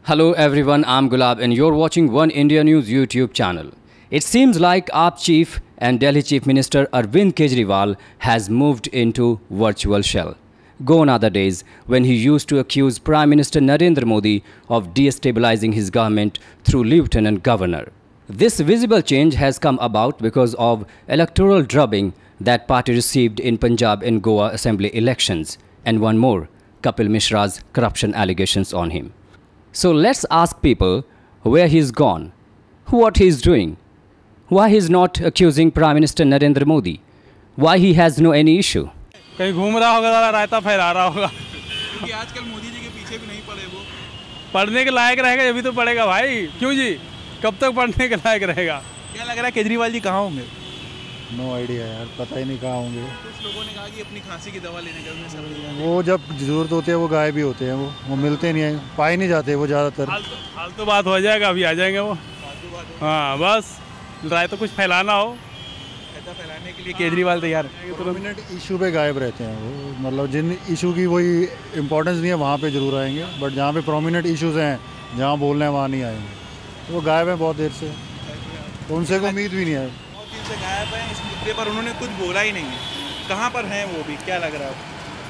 Hello everyone, I'm Gulab and you're watching One India News YouTube channel. It seems like AAP chief and Delhi Chief Minister Arvind Kejriwal has moved into virtual shell. Gone are the days when he used to accuse Prime Minister Narendra Modi of destabilizing his government through Lieutenant Governor. This visible change has come about because of electoral drubbing that party received in Punjab and Goa assembly elections, and one more, Kapil Mishra's corruption allegations on him. So let's ask people where he's gone, what he's doing, why he's not accusing Prime Minister Narendra Modi, why he has no any issue. कहीं घूम रहा होगा, रायता फैला रहा होगा क्योंकि आजकल मोदी जी के पीछे भी नहीं पड़े वो। पढ़ने के लायक रहेगा अभी तो पढ़ेगा भाई। क्यों जी, कब तक पढ़ने के लायक रहेगा? क्या लग रहा है केजरीवाल जी कहाँ होंगे? नो आइडिया यार, पता ही नहीं कहाँ होंगे। कुछ लोगों ने कहा कि अपनी खांसी की दवा लेने गए सर। वो जब जरूरत होती है वो गायब भी होते हैं, वो मिलते नहीं हैं, पाए नहीं जाते वो ज़्यादातर। हाल तो बात हो जाएगा, अभी आ जाएंगे वो। हाँ बस राय तो कुछ फैलाना हो, ऐसा फैलाने के लिए केजरीवाल तैयार है। प्रोमिनेंट इशू पे गायब रहते हैं वो, मतलब जिन इशू की वही इंपॉर्टेंस नहीं है वहाँ पे जरूर आएंगे, बट जहाँ पे प्रोमिनेंट इशूज़ हैं जहाँ बोलना है वहाँ नहीं आएंगे। वो गायब हैं बहुत देर से, तो उनसे कोई उम्मीद भी नहीं है। से गायब है, इस मुद्दे पर उन्होंने कुछ बोला ही नहीं है। कहाँ पर हैं वो भी, क्या लग रहा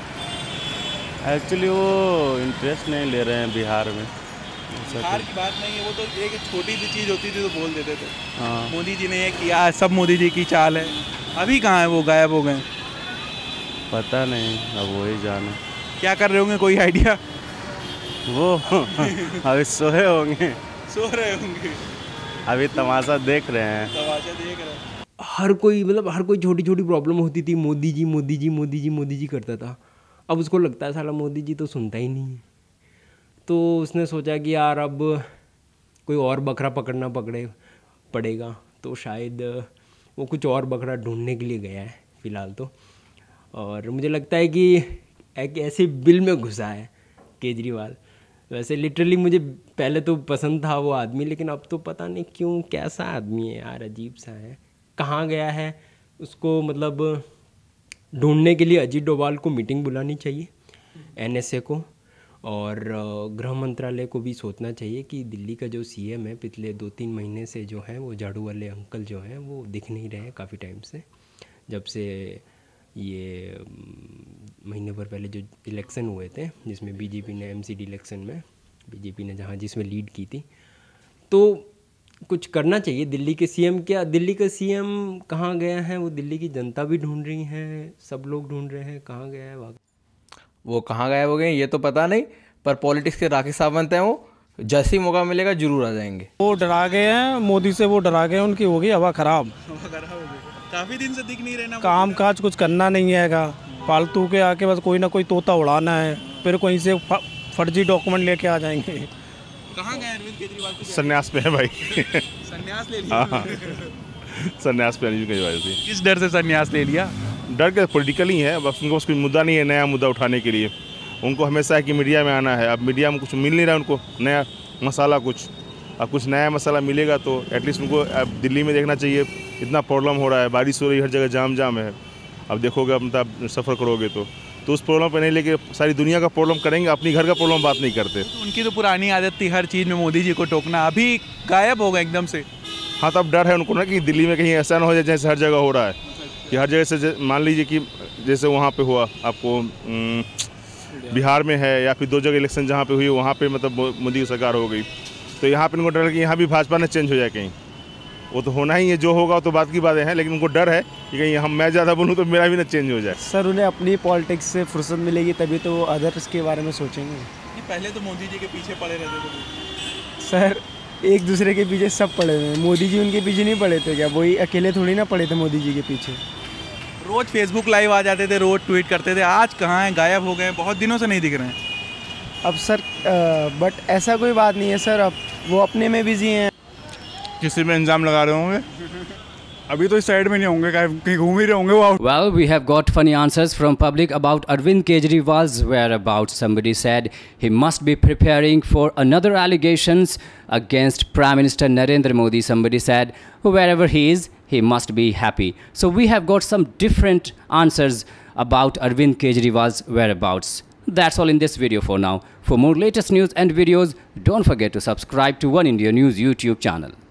है? एक्चुअली वो इंटरेस्ट नहीं ले रहे हैं बिहार में। बिहार की बात नहीं है, वो तो एक छोटी सी चीज़ होती थी तो बोल देते थे। हाँ। मोदी जी ने ये किया, सब मोदी जी की चाल है। अभी कहाँ है वो, गायब हो गए? पता नहीं, अब वही जाने क्या कर रहे होंगे, कोई आइडिया? वो अभी सोए होंगे। सो रहे होंगे, अभी तमाशा देख रहे हैं। तमाशा देख रहे हैं। हर कोई छोटी छोटी प्रॉब्लम होती थी, मोदी जी मोदी जी मोदी जी मोदी जी करता था। अब उसको लगता है साला मोदी जी तो सुनता ही नहीं है, तो उसने सोचा कि यार अब कोई और बकरा पकड़ना पड़ेगा, तो शायद वो कुछ और बकरा ढूंढने के लिए गया है फ़िलहाल तो। और मुझे लगता है कि एक ऐसे बिल में घुसा है केजरीवाल। वैसे लिटरली मुझे पहले तो पसंद था वो आदमी, लेकिन अब तो पता नहीं क्यों कैसा आदमी है यार, अजीब सा है। कहाँ गया है उसको, मतलब ढूंढने के लिए अजीत डोभाल को मीटिंग बुलानी चाहिए, एनएसए को, और गृह मंत्रालय को भी सोचना चाहिए कि दिल्ली का जो सीएम है पिछले 2-3 महीने से जो है वो झाड़ू वाले अंकल जो हैं वो दिख नहीं रहे हैं काफ़ी टाइम से, जब से ये महीने भर पहले जो इलेक्शन हुए थे जिसमें बीजेपी ने एमसीडी इलेक्शन में बीजेपी ने जिसमें लीड की थी। तो कुछ करना चाहिए दिल्ली के सीएम। क्या दिल्ली का सीएम कहाँ गया है, वो दिल्ली की जनता भी ढूंढ रही है, सब लोग ढूंढ रहे हैं कहाँ गया है वो कहाँ गायब हो गए ये तो पता नहीं, पर पॉलिटिक्स के राकेश सावंत हैं, वो जैसे ही मौका मिलेगा जरूर आ जाएंगे। वो डरा गए हैं मोदी से, वो डरा गए, उनकी होगी हवा खराब। काफ़ी दिन से दिख नहीं रहे ना, काम काज कुछ करना नहीं है, फालतू के आके बस कोई ना कोई तोता उड़ाना है, फिर कहीं से फर्जी डॉक्यूमेंट लेके आ जाएंगे। कहाँ गए अरविंद केजरीवाल? संन्यास पे है भाई। संन्यास ले लिया? संन्यास पे अरविंद केजरीवाल थी। किस डर से संन्यास ले लिया? डर के पॉलिटिकल ही है, बस उनको कोई मुद्दा नहीं है नया मुद्दा उठाने के लिए। उनको हमेशा है कि मीडिया में आना है, अब मीडिया में कुछ मिल नहीं रहा है उनको नया मसाला कुछ। अब कुछ नया मसाला मिलेगा तो एटलीस्ट उनको अब दिल्ली में देखना चाहिए, इतना प्रॉब्लम हो रहा है, बारिश हो रही है, हर जगह जाम है। अब देखोगे, अब मतलब सफ़र करोगे तो उस प्रॉब्लम पे नहीं लेके सारी दुनिया का प्रॉब्लम करेंगे, अपनी घर का प्रॉब्लम बात नहीं करते। तो उनकी तो पुरानी आदत थी हर चीज़ में मोदी जी को टोकना, अभी गायब हो गए एकदम से। हाँ, तो अब डर है उनको ना कि दिल्ली में कहीं ऐसा ना हो जाए जैसे हर जगह हो रहा है, कि हर जगह से मान लीजिए कि जैसे वहाँ पे हुआ आपको बिहार में है, या फिर 2 जगह इलेक्शन जहाँ पे हुई वहाँ पे मतलब मोदी की सरकार हो गई, तो यहाँ पे उनको डर है कि यहाँ भी भाजपा ने चेंज हो जाए कहीं। वो तो होना ही है, जो होगा तो बात की बातें हैं, लेकिन उनको डर है कि कहीं मैं ज़्यादा बोलूँ तो मेरा भी ना चेंज हो जाए। सर उन्हें अपनी पॉलिटिक्स से फुर्सत मिलेगी तभी तो वो अदर्स के बारे में सोचेंगे। पहले तो मोदी जी के पीछे पड़े रहते थे। सर एक दूसरे के पीछे सब पड़े हुए हैं, मोदी जी उनके पीछे नहीं पड़े थे क्या? वही अकेले थोड़ी ना पड़े थे मोदी जी के पीछे। रोज़ फेसबुक लाइव आ जाते थे, रोज़ ट्वीट करते थे, आज कहाँ हैं, गायब हो गए, बहुत दिनों से नहीं दिख रहे हैं। अब सर बट ऐसा कोई बात नहीं है सर, अब वो अपने में बिजी हैं। किसी में इंजाम लगा रहे होंगे, अभी तो इस साइड में नहीं होंगे, कहीं घूम ही रहे होंगे वो। Well, we have got funny answers from public about Arvind Kejriwal's whereabouts. Somebody said he must be preparing for another allegations against Prime Minister Narendra Modi. Somebody said wherever he is, he must be happy. So we have got some different answers about Arvind Kejriwal's whereabouts. That's all in this video for now. For more latest news and videos, don't forget to subscribe to One India News YouTube channel.